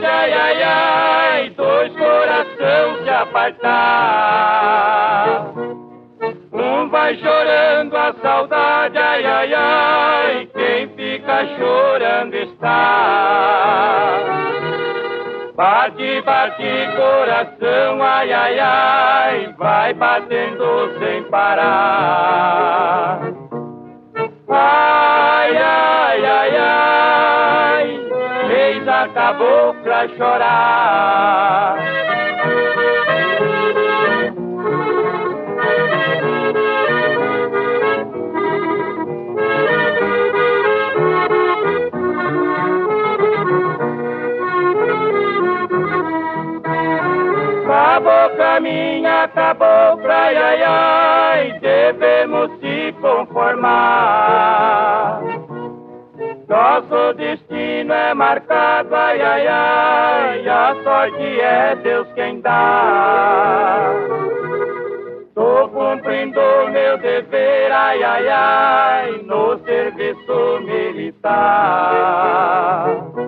saudade, ai, ai, ai, dois coração se apartar. Um vai chorando a saudade, ai, ai, ai, quem fica chorando está. Bate, bate coração, ai, ai, ai, vai batendo sem parar. Ai, ai, ai, ai, eis acabou pra chorar. Acabou pra mim, acabou pra ai, ai, ai, devemos se conformar. Nosso destino é marcado, ai, ai, ai, a sorte é Deus quem dá. Tô cumprindo meu dever, ai, ai, ai, no serviço militar.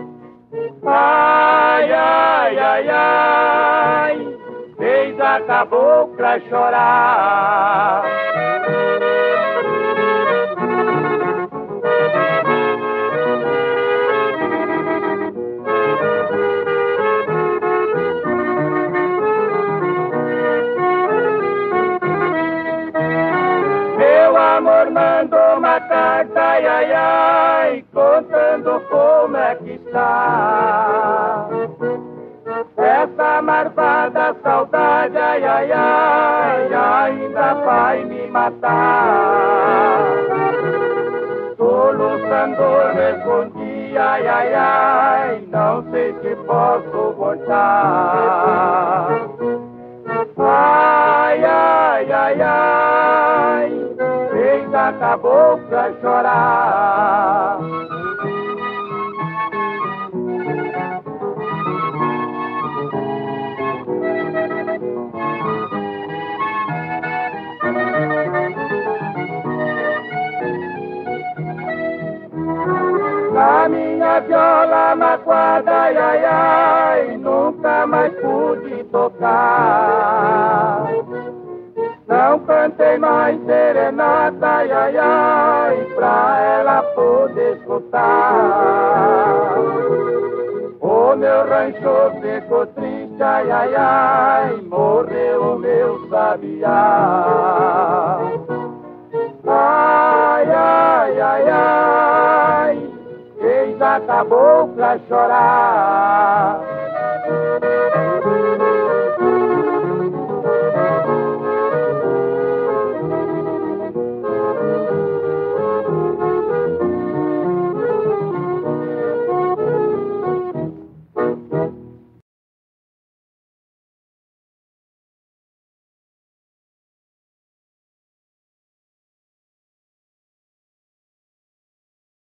Ai, ai, ai, ai, eis acabou pra chorar. Meu amor mandou uma carta, ai, ai, ai, contando como é que está. Essa marvada saudade, ai, ai, ai, ainda vai me matar. Soluçando respondi, ai, ai, ai, não sei se posso voltar. Ai, ai, ai, ai, eis acabou pra chorar. A minha viola magoada, ai, ai, ai, nunca mais pude tocar. Não cantei mais serenata, ai, ai, ai, pra ela poder escutar. O meu rancho ficou triste, ai, ai, ai, morreu o meu sabiá. Ai, ai, ai, ai, eis acabou pra chorar.